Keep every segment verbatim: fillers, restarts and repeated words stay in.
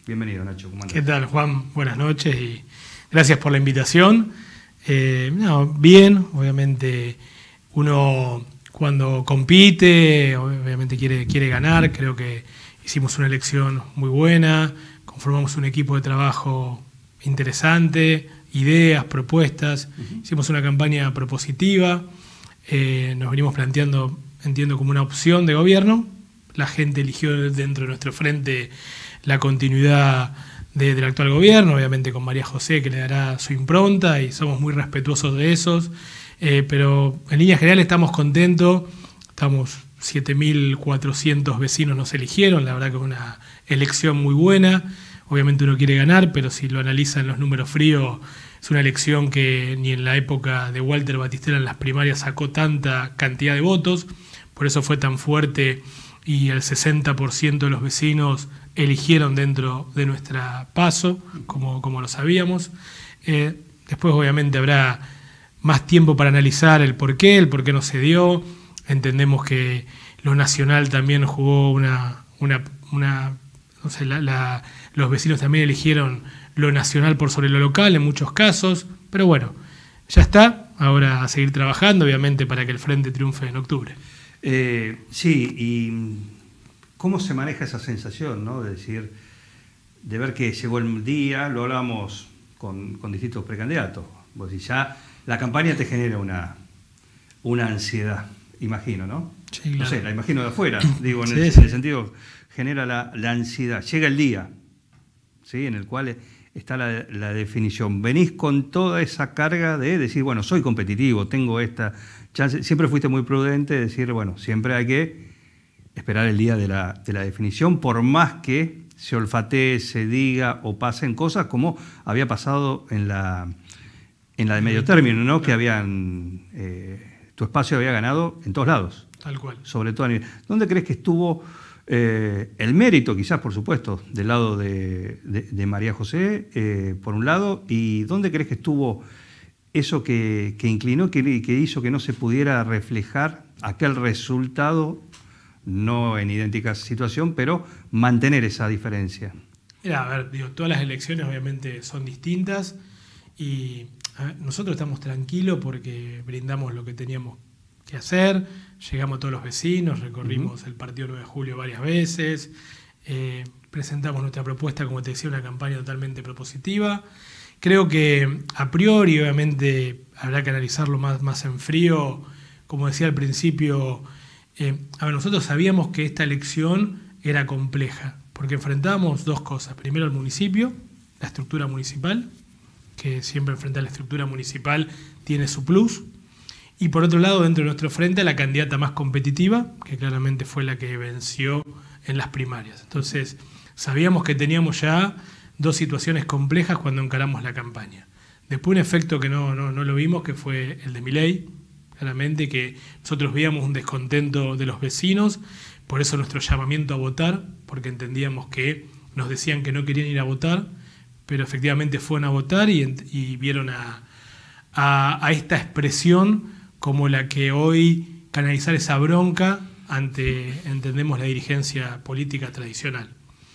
Bienvenido, Nacho. ¿Cómo andás? ¿Qué tal, Juan? Buenas noches y gracias por la invitación. Eh, no, bien, obviamente uno cuando compite, obviamente quiere, quiere ganar. Creo que hicimos una elección muy buena, conformamos un equipo de trabajo interesante, ideas, propuestas, uh-huh. Hicimos una campaña propositiva, eh, nos venimos planteando, entiendo, como una opción de gobierno. La gente eligió dentro de nuestro frente la continuidad de, del actual gobierno, obviamente con María José, que le dará su impronta, y somos muy respetuosos de esos, eh, pero en líneas generales estamos contentos. Estamos siete mil cuatrocientos vecinos nos eligieron, la verdad que es una elección muy buena. Obviamente uno quiere ganar, pero si lo analiza en los números fríos, es una elección que ni en la época de Walter Batistela en las primarias sacó tanta cantidad de votos, por eso fue tan fuerte, y el sesenta por ciento de los vecinos eligieron dentro de nuestra PASO, como, como lo sabíamos. Eh, después obviamente habrá más tiempo para analizar el por qué, el por qué no se dio. Entendemos que lo nacional también jugó una... una, una no sé, la, la, los vecinos también eligieron lo nacional por sobre lo local en muchos casos, pero bueno, ya está. Ahora a seguir trabajando, obviamente, para que el Frente triunfe en octubre. Eh, sí, y ¿cómo se maneja esa sensación, ¿no? De decir, de ver que llegó el día, lo hablamos con, con distintos precandidatos. Vos decís, ya la campaña te genera una, una ansiedad, imagino, ¿no? Sí, claro. No sé, la imagino de afuera, digo, en, sí, el, sí. en el sentido, genera la, la ansiedad. Llega el día, ¿sí? En el cual está la, la definición. Venís con toda esa carga de decir, bueno, soy competitivo, tengo esta chance. Siempre fuiste muy prudente de decir, bueno, siempre hay que esperar el día de la, de la definición, por más que se olfatee, se diga o pasen cosas como había pasado en la, en la de medio término, ¿no? Que habían, eh, tu espacio había ganado en todos lados. Tal cual. Sobre todo a nivel. ¿Dónde crees que estuvo eh, el mérito, quizás, por supuesto, del lado de, de, de María José, eh, por un lado, y dónde crees que estuvo eso que, que inclinó, que, que hizo que no se pudiera reflejar aquel resultado, no en idéntica situación, pero mantener esa diferencia? Mira, a ver, digo, todas las elecciones obviamente son distintas y a ver, nosotros estamos tranquilos porque brindamos lo que teníamos que hacer, llegamos a todos los vecinos, recorrimos uh-huh. el partido nueve de julio varias veces, eh, presentamos nuestra propuesta, como te decía, una campaña totalmente propositiva. Creo que a priori, obviamente, habrá que analizarlo más, más en frío. Como decía al principio, eh, a ver, nosotros sabíamos que esta elección era compleja, porque enfrentábamos dos cosas. Primero, el municipio, la estructura municipal, que siempre enfrentar la estructura municipal tiene su plus. Y por otro lado, dentro de nuestro frente, la candidata más competitiva, que claramente fue la que venció en las primarias. Entonces, sabíamos que teníamos ya dos situaciones complejas cuando encaramos la campaña. Después un efecto que no, no, no lo vimos, que fue el de Milei, claramente, que nosotros veíamos un descontento de los vecinos, por eso nuestro llamamiento a votar, porque entendíamos que nos decían que no querían ir a votar, pero efectivamente fueron a votar y, y vieron a, a, a esta expresión como la que hoy canalizar esa bronca ante, entendemos, la dirigencia política tradicional.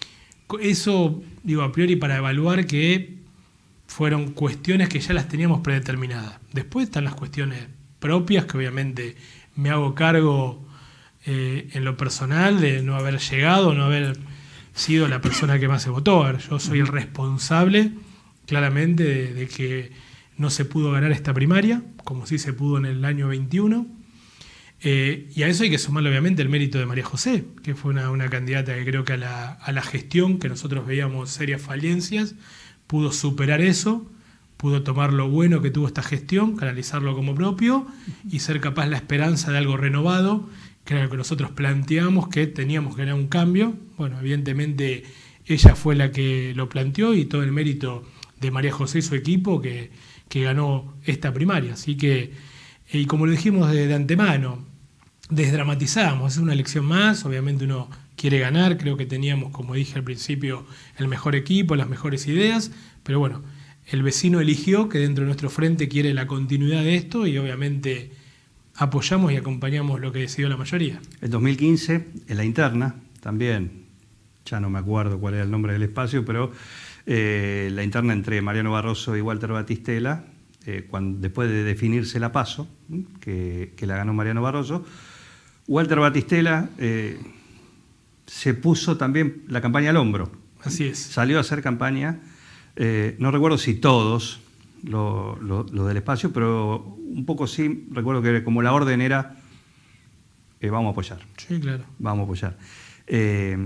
Eso, digo, a priori para evaluar que fueron cuestiones que ya las teníamos predeterminadas. Después están las cuestiones propias, que obviamente me hago cargo eh, en lo personal de no haber llegado, no haber sido la persona que más se votó. A ver, yo soy el responsable, claramente, de, de que no se pudo ganar esta primaria, como sí se pudo en el año veintiuno. Eh, y a eso hay que sumarle obviamente el mérito de María José, que fue una, una candidata que creo que a la, a la gestión, que nosotros veíamos serias falencias, pudo superar eso, pudo tomar lo bueno que tuvo esta gestión, canalizarlo como propio y ser capaz la esperanza de algo renovado, que era lo que nosotros planteamos, que teníamos que ganar un cambio. Bueno, evidentemente ella fue la que lo planteó y todo el mérito de María José y su equipo que, que ganó esta primaria. Así que, y como lo dijimos de, de antemano, desdramatizamos, es una elección más, obviamente uno quiere ganar, creo que teníamos, como dije al principio, el mejor equipo, las mejores ideas, pero bueno, el vecino eligió que dentro de nuestro frente quiere la continuidad de esto y obviamente apoyamos y acompañamos lo que decidió la mayoría. El dos mil quince, en la interna, también ya no me acuerdo cuál era el nombre del espacio, pero eh, la interna entre Mariano Barroso y Walter Batistela, eh, cuando, después de definirse la PASO, que, que la ganó Mariano Barroso, Walter Batistela eh, se puso también la campaña al hombro. Así es. Salió a hacer campaña, eh, no recuerdo si todos lo, lo, lo del espacio, pero un poco sí, recuerdo que como la orden era, eh, vamos a apoyar. Sí, claro. Vamos a apoyar. Eh,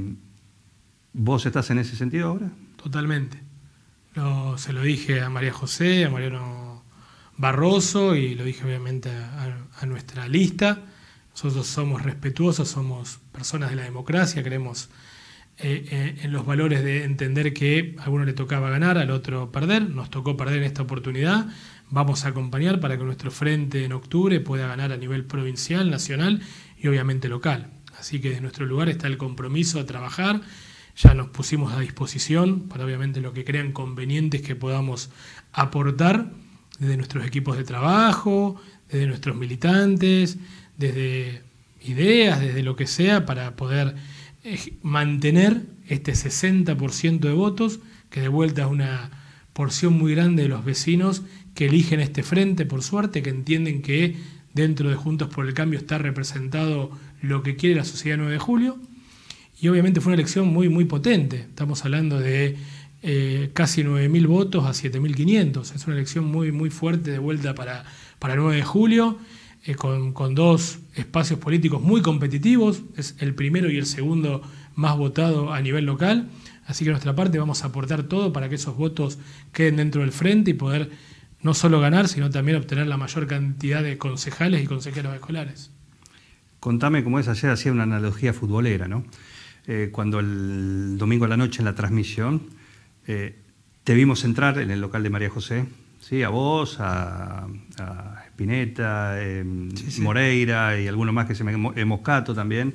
¿Vos estás en ese sentido ahora? Totalmente. Lo, se lo dije a María José, a Mariano Barroso y lo dije obviamente a, a nuestra lista. Nosotros somos respetuosos, somos personas de la democracia, creemos eh, eh, en los valores de entender que a uno le tocaba ganar, al otro perder. Nos tocó perder en esta oportunidad. Vamos a acompañar para que nuestro frente en octubre pueda ganar a nivel provincial, nacional y obviamente local. Así que desde nuestro lugar está el compromiso a trabajar. Ya nos pusimos a disposición para obviamente lo que crean convenientes que podamos aportar desde nuestros equipos de trabajo, desde nuestros militantes, desde ideas, desde lo que sea, para poder eh, mantener este sesenta por ciento de votos, que de vuelta es una porción muy grande de los vecinos que eligen este frente, por suerte, que entienden que dentro de Juntos por el Cambio está representado lo que quiere la sociedad nueve de julio. Y obviamente fue una elección muy, muy potente. Estamos hablando de eh, casi nueve mil votos a siete mil quinientos. Es una elección muy, muy fuerte de vuelta para, para nueve de julio, eh, con, con dos espacios políticos muy competitivos. Es el primero y el segundo más votado a nivel local. Así que de nuestra parte vamos a aportar todo para que esos votos queden dentro del frente y poder no solo ganar, sino también obtener la mayor cantidad de concejales y consejeros escolares. Contame cómo es, ayer hacía una analogía futbolera, ¿no? Eh, cuando el domingo a la noche en la transmisión eh, te vimos entrar en el local de María José, ¿sí? A vos, a, a Spinetta, eh, sí, sí. Moreira y alguno más que se me... Moscato también.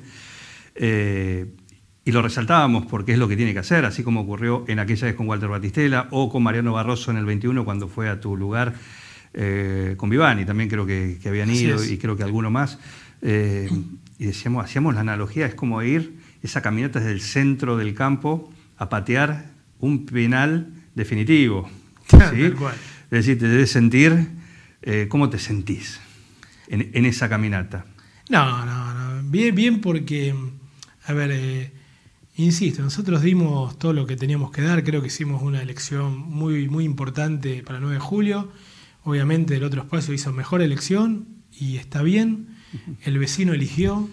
Eh, y lo resaltábamos porque es lo que tiene que hacer, así como ocurrió en aquella vez con Walter Batistela o con Mariano Barroso en el veintiuno cuando fue a tu lugar eh, con Vivani, también creo que, que habían ido y creo que alguno más. Eh, y decíamos, hacíamos la analogía, es como ir esa caminata desde el centro del campo a patear un penal definitivo. ¿Sí? Tal cual. Es decir, te debes sentir, eh, ¿cómo te sentís en, en esa caminata? No, no, no. Bien, bien porque, a ver, eh, insisto, nosotros dimos todo lo que teníamos que dar, creo que hicimos una elección muy, muy importante para el nueve de julio. Obviamente el otro espacio hizo mejor elección y está bien, el vecino eligió.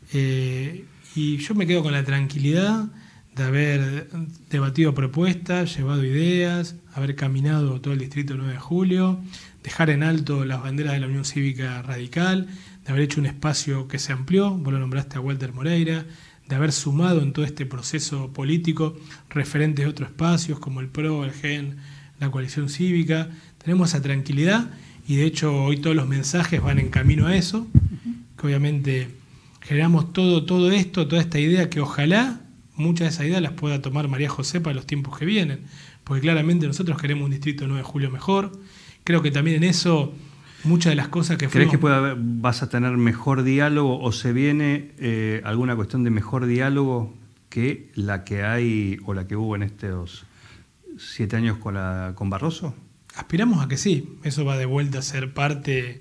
Eh, Y yo me quedo con la tranquilidad de haber debatido propuestas, llevado ideas, haber caminado todo el distrito nueve de julio, dejar en alto las banderas de la Unión Cívica Radical, de haber hecho un espacio que se amplió, vos lo nombraste a Walter Moreira, de haber sumado en todo este proceso político referentes de otros espacios como el P R O, el G E N, la Coalición Cívica. Tenemos esa tranquilidad y de hecho hoy todos los mensajes van en camino a eso, que obviamente... Generamos todo, todo esto, toda esta idea que ojalá muchas de esas ideas las pueda tomar María José para los tiempos que vienen, porque claramente nosotros queremos un distrito nueve de julio mejor. Creo que también en eso muchas de las cosas que fuimos... ¿Crees que puede haber, vas a tener mejor diálogo o se viene eh, alguna cuestión de mejor diálogo que la que hay o la que hubo en estos siete años con, la, con Barroso? Aspiramos a que sí, eso va de vuelta a ser parte...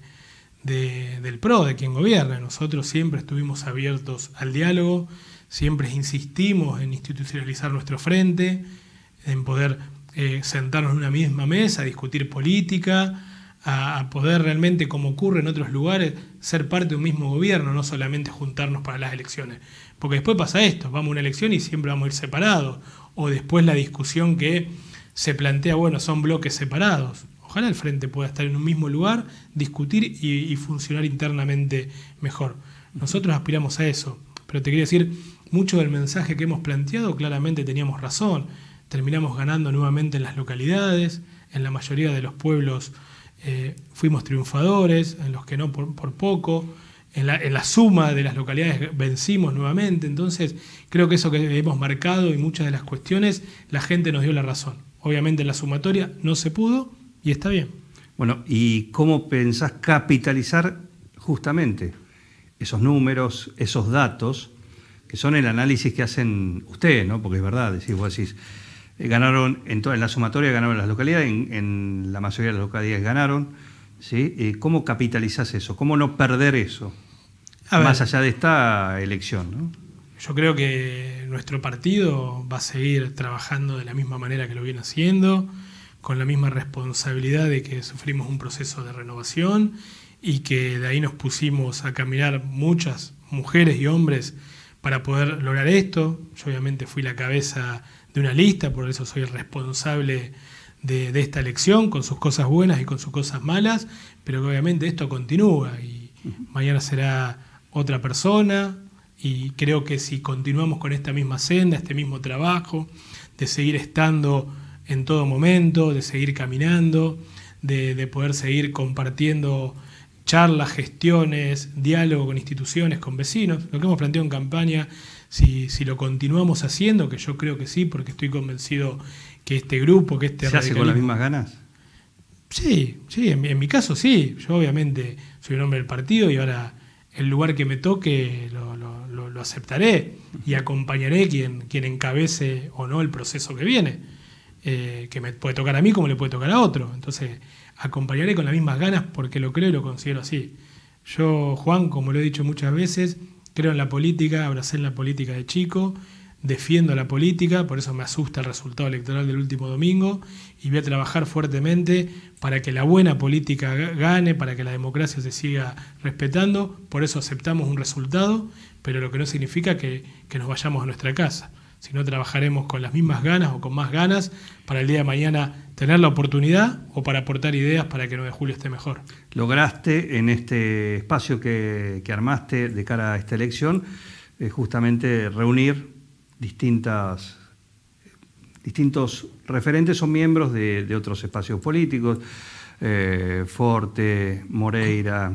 De, del P R O, de quien gobierna. Nosotros siempre estuvimos abiertos al diálogo, siempre insistimos en institucionalizar nuestro frente, en poder eh, sentarnos en una misma mesa, a discutir política, a, a poder realmente, como ocurre en otros lugares, ser parte de un mismo gobierno, no solamente juntarnos para las elecciones. Porque después pasa esto, vamos a una elección y siempre vamos a ir separados, o después la discusión que se plantea, bueno, son bloques separados. Ojalá el frente pueda estar en un mismo lugar, discutir y, y funcionar internamente mejor. Nosotros aspiramos a eso, pero te quería decir, mucho del mensaje que hemos planteado claramente teníamos razón. Terminamos ganando nuevamente en las localidades, en la mayoría de los pueblos eh, fuimos triunfadores, en los que no por, por poco, en la, en la suma de las localidades vencimos nuevamente. Entonces creo que eso que hemos marcado y muchas de las cuestiones, la gente nos dio la razón. Obviamente en la sumatoria no se pudo, y está bien. Bueno, ¿y cómo pensás capitalizar justamente esos números, esos datos que son el análisis que hacen ustedes, ¿no? Porque es verdad, decís, vos decís, eh, ganaron, en, toda, en la sumatoria ganaron las localidades, en, en la mayoría de las localidades ganaron, ¿sí? Eh, ¿Cómo capitalizás eso? ¿Cómo no perder eso? A Más ver, allá de esta elección, ¿no? Yo creo que nuestro partido va a seguir trabajando de la misma manera que lo viene haciendo, con la misma responsabilidad de que sufrimos un proceso de renovación y que de ahí nos pusimos a caminar muchas mujeres y hombres para poder lograr esto. Yo obviamente fui la cabeza de una lista, por eso soy el responsable de, de esta elección, con sus cosas buenas y con sus cosas malas, pero que obviamente esto continúa y mañana será otra persona, y creo que si continuamos con esta misma senda, este mismo trabajo, de seguir estando en todo momento, de seguir caminando, de, de poder seguir compartiendo charlas, gestiones, diálogo con instituciones, con vecinos, lo que hemos planteado en campaña, si, si lo continuamos haciendo, que yo creo que sí, porque estoy convencido que este grupo, que este ¿Se hace con las mismas ganas? Sí, sí, en, en mi caso sí. Yo obviamente soy un hombre del partido y ahora el lugar que me toque lo, lo, lo, lo aceptaré y acompañaré quien, quien encabece o no el proceso que viene, eh, que me puede tocar a mí como le puede tocar a otro. Entonces acompañaré con las mismas ganas porque lo creo y lo considero así. Yo, Juan, como lo he dicho muchas veces, creo en la política, abracé en la política de chico, defiendo la política, por eso me asusta el resultado electoral del último domingo y voy a trabajar fuertemente para que la buena política gane, para que la democracia se siga respetando. Por eso aceptamos un resultado, pero lo que no significa que, que nos vayamos a nuestra casa, sino trabajaremos con las mismas ganas o con más ganas para el día de mañana tener la oportunidad o para aportar ideas para que el nueve de julio esté mejor. Lograste en este espacio que, que armaste de cara a esta elección eh, justamente reunir distintas, distintos referentes o miembros de, de otros espacios políticos, eh, Forte, Moreira,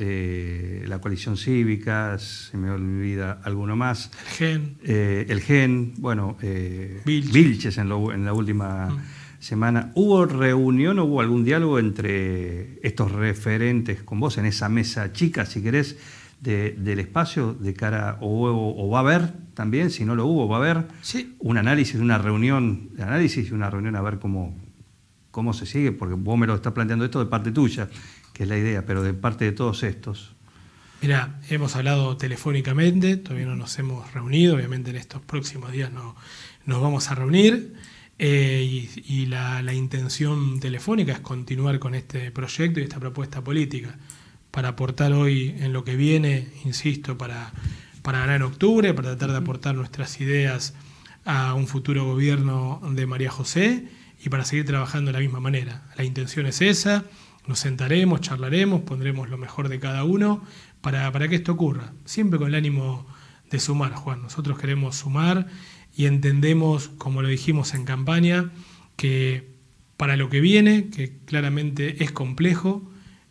eh, la coalición cívica, se me olvida alguno más. El Gen. Eh, el Gen, bueno, eh, Vilches, Vilches en, lo, en la última mm. semana. ¿Hubo reunión o hubo algún diálogo entre estos referentes con vos en esa mesa chica, si querés, De, del espacio de cara, o, o, o va a haber también, si no lo hubo, va a haber sí. un análisis, una reunión de análisis y una reunión a ver cómo, cómo se sigue, porque vos me lo estás planteando esto de parte tuya, que es la idea, pero de parte de todos estos. Mira, hemos hablado telefónicamente, todavía no nos hemos reunido, obviamente en estos próximos días no, nos vamos a reunir, eh, y, y la, la intención telefónica es continuar con este proyecto y esta propuesta política, para aportar hoy en lo que viene, insisto, para, para ganar en octubre, para tratar de aportar nuestras ideas a un futuro gobierno de María José y para seguir trabajando de la misma manera. La intención es esa, nos sentaremos, charlaremos, pondremos lo mejor de cada uno para, para que esto ocurra, siempre con el ánimo de sumar, Juan. Nosotros queremos sumar y entendemos, como lo dijimos en campaña, que para lo que viene, que claramente es complejo,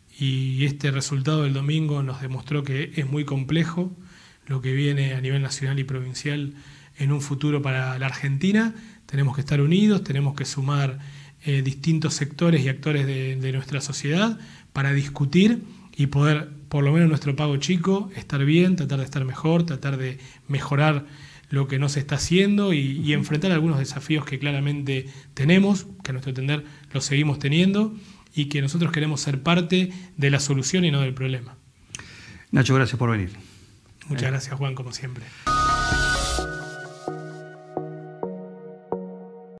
y este resultado del domingo nos demostró que es muy complejo lo que viene a nivel nacional y provincial en un futuro para la Argentina. Tenemos que estar unidos, tenemos que sumar eh, distintos sectores y actores de, de nuestra sociedad para discutir y poder, por lo menos nuestro pago chico, estar bien, tratar de estar mejor, tratar de mejorar lo que no se está haciendo y, y enfrentar algunos desafíos que claramente tenemos, que a nuestro entender los seguimos teniendo, y que nosotros queremos ser parte de la solución y no del problema. Nacho, gracias por venir. Muchas gracias, Juan, como siempre.